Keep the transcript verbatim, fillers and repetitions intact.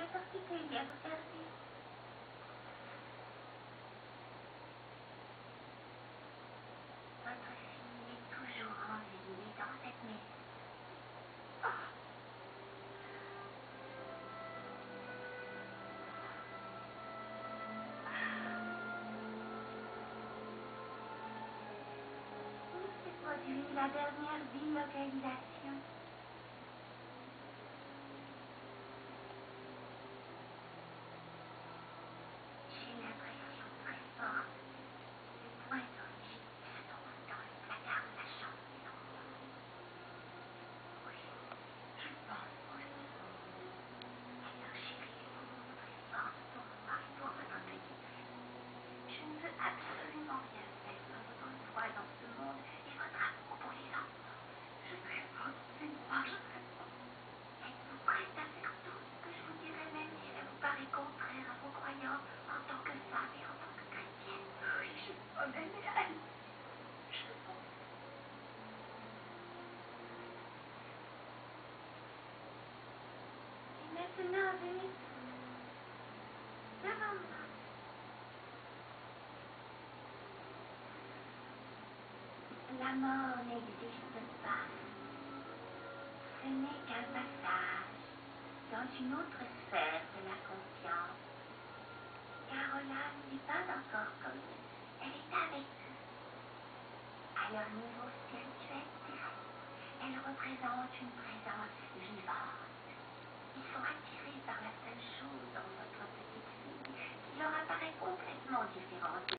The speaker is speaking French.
sortie qu'il vient vous servir. Votre fille est toujours rendue dans cette maison. Oh. Où s'est produite la dernière délocalisation? J'ai l'impression très forte que le point d'origine se trouve dans le placard de la chambre des enfants. Oui, je pense aussi. Alors chérie, vous vous montrez forte pour moi et pour votre petite fille. Je ne veux absolument rien faire sans votre foi dans ce monde et votre amour pour les enfants. Je serai forte, c'est moi, je serai forte. Êtes-vous prête à faire tout ce que je vous dirai, même si ça vous paraît contraire à vos croyances en tant que femme et en tant que chrétienne? Oui, je suis moi-même et elle. Je pense. Et maintenant, venez devant moi. La mort n'existe pas. Ce n'est qu'un passage dans une autre sphère de la conscience. Caroline n'est pas encore connue. Elle est avec eux. À leur niveau spirituel direct, elle représente une présence vivante. Ils sont attirés par la seule chose en votre petite fille qui leur apparaît complètement différente.